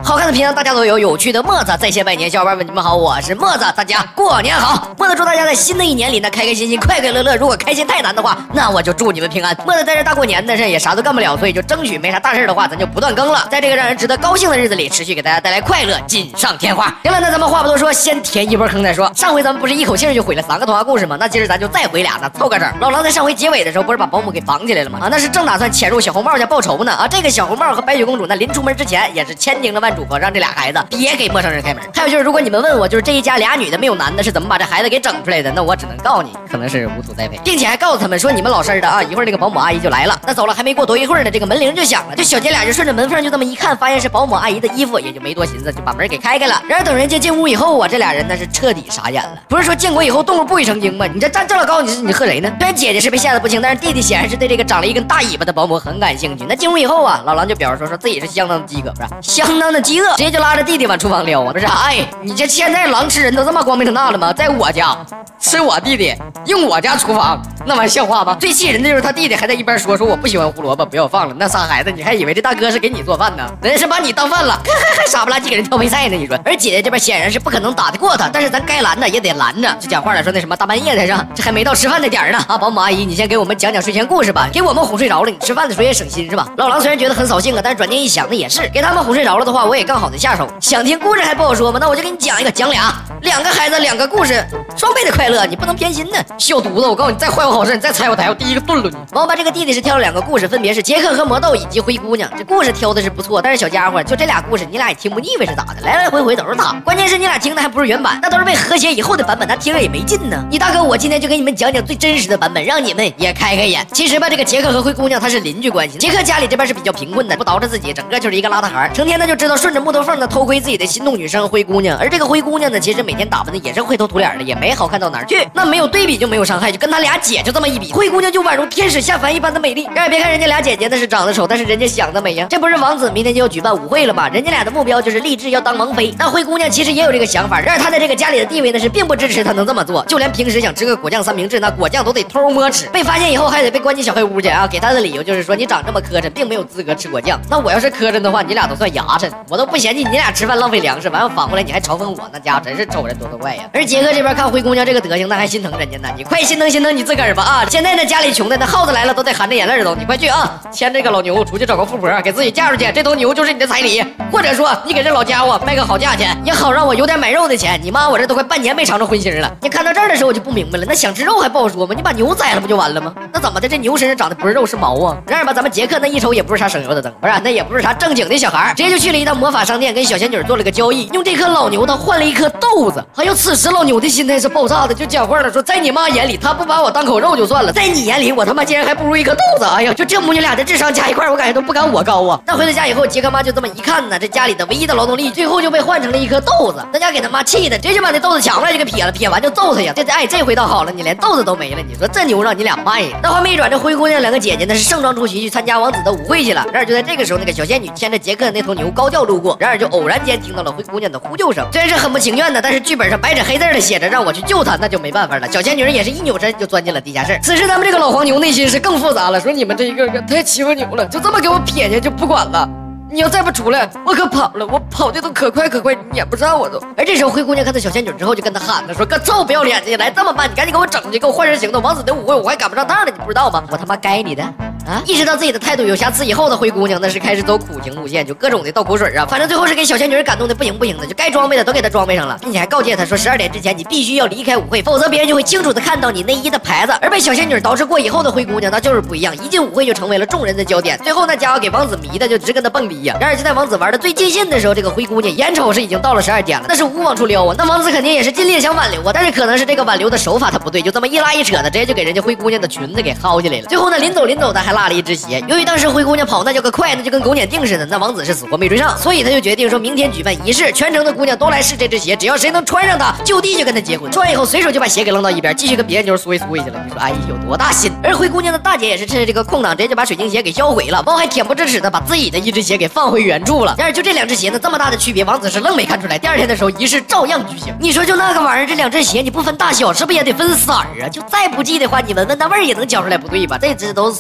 好看的频道大家都有，有趣的沫子在线拜年，小伙伴们你们好，我是沫子，大家过年好。沫子祝大家在新的一年里呢开开心心，快快乐乐。如果开心太难的话，那我就祝你们平安。沫子在这大过年的，也啥都干不了，所以就争取没啥大事的话，咱就不断更了。在这个让人值得高兴的日子里，持续给大家带来快乐，锦上添花。行了，那咱们话不多说，先填一波坑再说。上回咱们不是一口气就毁了3个童话故事吗？那今儿咱就再毁俩呢，凑个整。老狼在上回结尾的时候不是把保姆给绑起来了吗？那是正打算潜入小红帽家报仇呢。这个小红帽和白雪公主呢，临出门之前也是千叮咛万嘱咐，让这俩孩子别给陌生人开门。还有就是，如果你们问我，就是这一家俩女的没有男的是怎么把这孩子给整出来的，那我只能告诉你，可能是无土栽培，并且还告诉他们说，你们老实的啊，一会儿那个保姆阿姨就来了。那走了还没过多一会儿呢，这个门铃就响了。这小姐俩就顺着门缝就这么一看，发现是保姆阿姨的衣服，也就没多寻思，就把门给开开了。然而等人家进屋以后啊，这俩人那是彻底傻眼了。不是说建国以后动物不会成精吗？你这站这老高，你喝谁呢？虽然姐姐是被吓得不轻，但是弟弟显然是对这个长了一根大尾巴的保姆很感兴趣。那进屋以后啊，老狼就表示说自己是相当的饥渴，不是相当的饥饿，直接就拉着弟弟往厨房撩啊。不是，哎，你这现在狼吃人都这么光明正大了吗？在我家吃我弟弟，用我家厨房，那玩意像话吗？最气人的就是他弟弟还在一边说我不喜欢胡萝卜，不要放了。那傻孩子，你还以为这大哥是给你做饭呢？人家是把你当饭了，还傻不拉几给人挑配菜呢？你说，而姐姐这边显然是不可能打得过他，但是咱该拦的也得拦着。就讲话来说，那什么大半夜的上，这还没到吃饭的点呢啊！保姆阿姨，你先给我们讲讲睡前故事吧，给我们哄睡着了，你吃饭的时候也省心是吧？老狼虽然觉得很扫兴啊，但是转念一想，那也是给他们哄睡着了的话，我也刚好的下手。想听故事还不好说吗？那我就给你讲一个，讲两个孩子2个故事，双倍的快乐，你不能偏心呢。小犊子，我告诉你，再坏我好事，你再踩我台，我第一个炖了你。王八这个弟弟是挑了2个故事，分别是杰克和魔豆以及灰姑娘。这故事挑的是不错，但是小家伙就这俩故事，你俩也听不腻歪是咋的？来来回回都是他，关键是你俩听的还不是原版，那都是被和谐以后的版本，那听着也没劲呢。你大哥，我今天就给你们讲讲最真实的版本，让你们也开开眼。其实吧，这个杰克和灰姑娘他是邻居关系，杰克家里这边是比较贫困的，不捯饬自己，整个就是一个邋遢孩，成天呢就知道顺着木头缝呢偷窥自己的心动女生灰姑娘。而这个灰姑娘呢，其实每天打扮的也是灰头土脸的，也没好看到哪儿去。那没有对比就没有伤害，就跟他俩姐就这么一比，灰姑娘就宛如天使下凡一般的美丽。别看人家俩姐姐那是长得丑，但是人家想得美呀。这不是王子明天就要举办舞会了吗？人家俩的目标就是立志要当王妃。那灰姑娘其实也有这个想法，然而她在这个家里的地位呢是并不支持她能这么做，就连平时想吃个果酱三明治，那果酱都得偷摸吃，被发现以后还得被关进小黑屋去啊。给她的理由就是说你长这么磕碜，并没有资格吃果酱。那我要是磕碜的话，你俩都算牙碜，我都不嫌弃你俩吃饭浪费粮食，完了反过来你还嘲讽我，那家伙真是丑人多作怪呀。而杰克这边看灰姑娘这个德行，那还心疼人家呢，你快心疼你自个儿吧啊！现在呢家里穷的那耗子来了都得含着眼泪都，你快去啊，牵这个老牛出去找个富婆给自己嫁出去，这头牛就是你的彩礼，或者说你给这老家伙卖个好价钱，也好让我有点买肉的钱。你妈我这都快半年没尝着荤腥了。你看到这儿的时候我就不明白了，那想吃肉还不好说吗？你把牛宰了不就完了吗？那怎么的，这牛身上长的不是肉是毛啊？然而吧，咱们杰克那一瞅也不是啥省油的灯，不是，那也不是啥正经的小孩，直接就去了一趟魔法商店，跟小仙女做了个交易，用这颗老牛的换了一颗豆子。还有此时老牛的心态是爆炸的，就讲话了说，在你妈眼里他不把我当口肉就算了，在你眼里我他妈竟然还不如一颗豆子。哎呀，就这母女俩的智商加一块，我感觉都不敢我高啊。那回到家以后，杰克妈就这么一看呢，这家里的唯一的劳动力最后就被换成了一颗豆子。大家给他妈气的，直接就把那豆子抢过来就给撇了，撇完就揍他呀。这回倒好了，你连豆子都没了，你说这牛让你俩卖呀？那话没转，这灰姑娘2个姐姐呢是盛装出席去参加王子的舞会去了。然而就在这个时候，那个小仙女牵着杰克的那头牛高叫路过，然而就偶然间听到了灰姑娘的呼救声。虽然是很不情愿的，但是剧本上白纸黑字的写着让我去救她，那就没办法了。小仙女也是一扭身就钻进了地下室。此时咱们这个老黄牛内心是更复杂了，说你们这一个个太欺负牛了，就这么给我撇下就不管了。你要再不出来，我可跑了，我跑的都可快，你也不知道我都。而这时候灰姑娘看到小仙女之后，就跟她喊了，说个臭不要脸的，你来这么办，你赶紧给我整去，给我换人行动。王子的舞会我还赶不上趟呢，你不知道吗？我他妈该你的啊！意识到自己的态度有瑕疵以后的灰姑娘，那是开始走苦情路线，就各种的倒口水啊。反正最后是给小仙女感动的不行的，就该装备的都给她装备上了，并且还告诫她说12点之前你必须要离开舞会，否则别人就会清楚的看到你内衣的牌子。而被小仙女捯饬过以后的灰姑娘，那就是不一样，一进舞会就成为了众人的焦点。最后那家伙给王子迷的就直跟他蹦迪呀。然而就在王子玩的最尽兴的时候，这个灰姑娘眼瞅是已经到了12点了，那是无往出撩啊。那王子肯定也是尽力想挽留啊，但是可能是这个挽留的手法他不对，就这么一拉一扯的，直接就给人家灰姑娘的裙子给薅下来了。最后呢，临走的还落了一只鞋。由于当时灰姑娘跑那叫个快，那就跟狗撵腚似的，那王子是死活没追上，所以他就决定说明天举办仪式，全城的姑娘都来试这只鞋，只要谁能穿上它，就地就跟他结婚。说完以后，随手就把鞋给扔到一边，继续跟别人妞缩一缩去了。你说哎，有多大心？而灰姑娘的大姐也是趁着这个空档，直接就把水晶鞋给销毁了，王还恬不知耻的把自己的一只鞋给放回原处了。然而就这2只鞋呢，这么大的区别，王子是愣没看出来。第2天的时候，仪式照样举行。你说就那个玩意儿，这2只鞋你不分大小，是不是也得分色儿啊？就再不济的话，你闻闻那味儿也能觉出来不对吧？这只都酸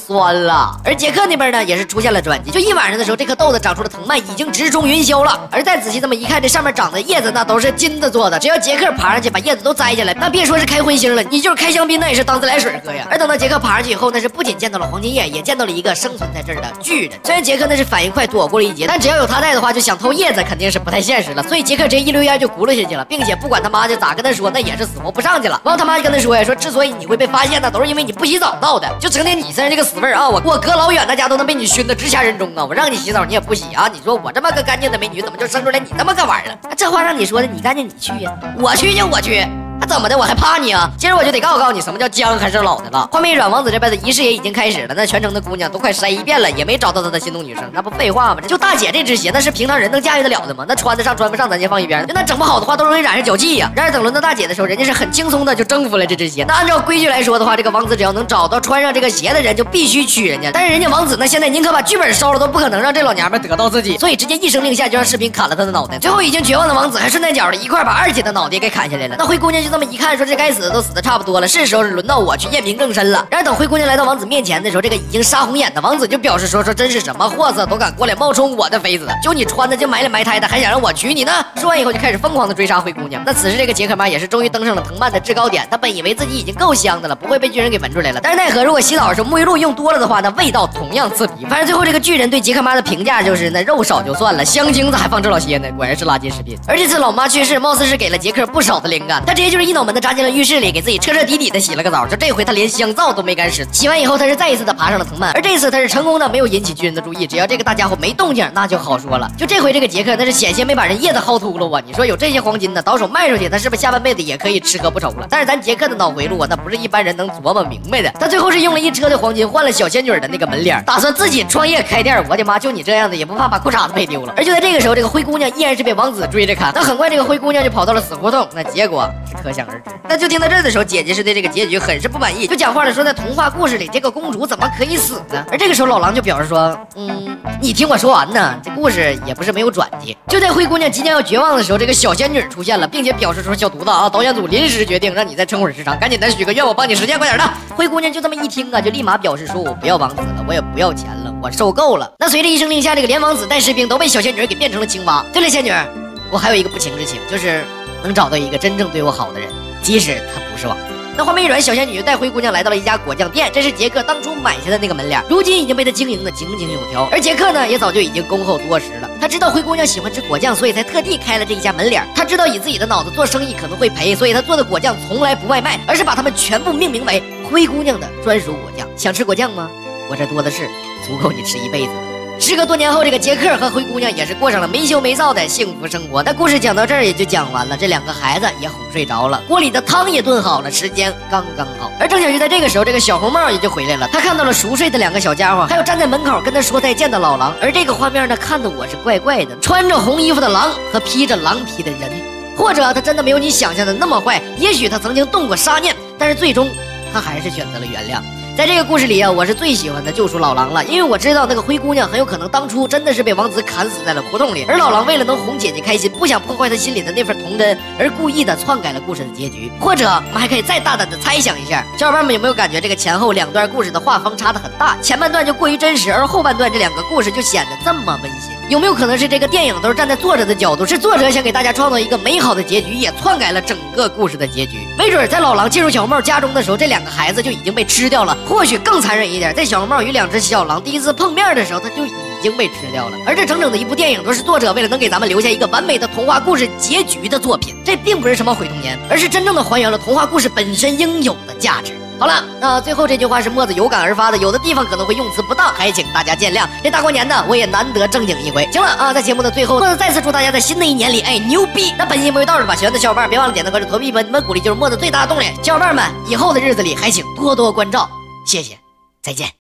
了。而杰克那边呢，也是出现了转机。就一晚上的时候，这颗豆子长出的藤蔓已经直冲云霄了。而再仔细这么一看，这上面长的叶子那都是金子做的。只要杰克爬上去把叶子都摘下来，那别说是开荤腥了，你就是开香槟那也是当自来水喝呀。而等到杰克爬上去以后，那是不仅见到了黄金叶，也见到了一个生存在这儿的巨人。虽然杰克那是反应快，躲过了一劫，但只要有他在的话，就想偷叶子肯定是不太现实了。所以杰克直接一溜烟就轱辘下去了，并且不管他妈就咋跟他说，那也是死活不上去了。完后他妈就跟他说呀，说之所以你会被发现呢，都是因为你不洗澡闹的，就整天你身上这个死味儿啊，我隔老远大家都能被你熏得直掐人中啊！我让你洗澡你也不洗啊！你说我这么个干净的美女，怎么就生出来你这么个玩意儿？这话让你说的，你干净你去呀，我去就我去。那怎么的？我还怕你啊？今儿我就得告诉你什么叫姜还是老的了。画面一转，王子这边的仪式也已经开始了。那全城的姑娘都快筛一遍了，也没找到他的心动女生，那不废话吗？就大姐这只鞋，那是平常人能驾驭得了的吗？那穿得上穿不上，咱先放一边。那整不好的话，都容易染上脚气呀。然而等轮到大姐的时候，人家是很轻松的就征服了这只鞋。那按照规矩来说的话，这个王子只要能找到穿上这个鞋的人，就必须娶人家。但是人家王子呢，现在宁可把剧本烧了，都不可能让这老娘们得到自己，所以直接一声令下就让士兵砍了他的脑袋。最后已经绝望的王子还顺带脚的一块把二姐的脑袋给砍下来了。那灰姑娘就这么一看，说这该死的都死的差不多了，是时候轮到我去验明正身了。然而等灰姑娘来到王子面前的时候，这个已经杀红眼的王子就表示说真是什么货色都敢过来冒充我的妃子，就你穿的就埋里埋汰的，还想让我娶你呢？说完以后就开始疯狂的追杀灰姑娘。那此时这个杰克妈也是终于登上了藤蔓的制高点，他本以为自己已经够香的了，不会被巨人给闻出来了，但是奈何如果洗澡的时候沐浴露用多了的话，那味道同样刺鼻。反正最后这个巨人对杰克妈的评价就是那肉少就算了，香精子还放这老些呢，果然是垃圾食品。而这次老妈去世，貌似是给了杰克不少的灵感，他直接就是一脑门子扎进了浴室里，给自己彻彻底底的洗了个澡。就这回他连香皂都没敢使，洗完以后他是再一次的爬上了藤蔓，而这次他是成功的没有引起巨人的注意，只要这个大家伙没动静那就好说了。就这回这个杰克那是险些没把人叶子薅秃噜啊！你说有这些黄金呢，倒手卖出去，他是不是下半辈子也可以吃喝不愁了？但是咱杰克的脑回路啊，那不是一般人能琢磨明白的。他最后是用了一车的黄金换了小仙女的那个门脸，打算自己创业开店。我的妈，就你这样的也不怕把裤衩子赔丢了。而就在这个时候，这个灰姑娘依然是被王子追着砍。那很快这个灰姑娘就跑到了死胡同，那结果是可想而知。那就听到这儿的时候，姐姐是对这个结局很是不满意，就讲话了，说在童话故事里这个公主怎么可以死呢？而这个时候老狼就表示说，你听我说完呢，这故事也不是没有转机。就在灰姑娘即将要绝望的时候，这个小仙女出现了，并且表示说，小犊子啊，导演组临时决定让你再撑会儿时长，赶紧的许个愿，我帮你实现，快点的。灰姑娘就这么一听啊，就立马表示说，我不要王子了，我也不要钱了，我受够了。那随着一声令下，这个连王子带士兵都被小仙女给变成了青蛙。对了，仙女，我还有一个不情之请，就是能找到一个真正对我好的人，即使他不是王子。那画面一转，小仙女带灰姑娘来到了一家果酱店，这是杰克当初买下的那个门脸，如今已经被他经营的井井有条。而杰克呢，也早就已经恭候多时了。他知道灰姑娘喜欢吃果酱，所以才特地开了这一家门脸。他知道以自己的脑子做生意可能会赔，所以他做的果酱从来不外卖，而是把它们全部命名为灰姑娘的专属果酱。想吃果酱吗？我这多的是，足够你吃一辈子。时隔多年后，这个杰克和灰姑娘也是过上了没羞没臊的幸福生活。那故事讲到这儿也就讲完了，这两个孩子也哄睡着了，锅里的汤也炖好了，时间刚刚好。而正巧就在这个时候，这个小红帽也就回来了，他看到了熟睡的两个小家伙，还有站在门口跟他说再见的老狼。而这个画面呢，看得我是怪怪的，穿着红衣服的狼和披着狼皮的人，或者他真的没有你想象的那么坏，也许他曾经动过杀念，但是最终他还是选择了原谅。在这个故事里啊，我是最喜欢的救赎老狼了，因为我知道那个灰姑娘很有可能当初真的是被王子砍死在了胡同里，而老狼为了能哄姐姐开心，不想破坏她心里的那份童真，而故意的篡改了故事的结局。或者我们还可以再大胆的猜想一下，小伙伴们有没有感觉这个前后两段故事的画风差得很大，前半段就过于真实，而后半段这两个故事就显得这么温馨？有没有可能是这个电影都是站在作者的角度，是作者想给大家创造一个美好的结局，也篡改了整个故事的结局？没准在老狼进入小红帽家中的时候，这两个孩子就已经被吃掉了。或许更残忍一点，在小红帽与两只小狼第一次碰面的时候，他就已经被吃掉了。而这整整的一部电影都是作者为了能给咱们留下一个完美的童话故事结局的作品。这并不是什么毁童年，而是真正的还原了童话故事本身应有的价值。好了，那最后这句话是墨子有感而发的，有的地方可能会用词不当，还请大家见谅。这大过年的我也难得正经一回。行了啊，在节目的最后，墨子再次祝大家在新的一年里，牛逼！那本期节目就到这吧，喜欢的小伙伴别忘了点赞关注投币吧，你们鼓励就是墨子最大的动力。小伙伴们，以后的日子里还请多多关照，谢谢，再见。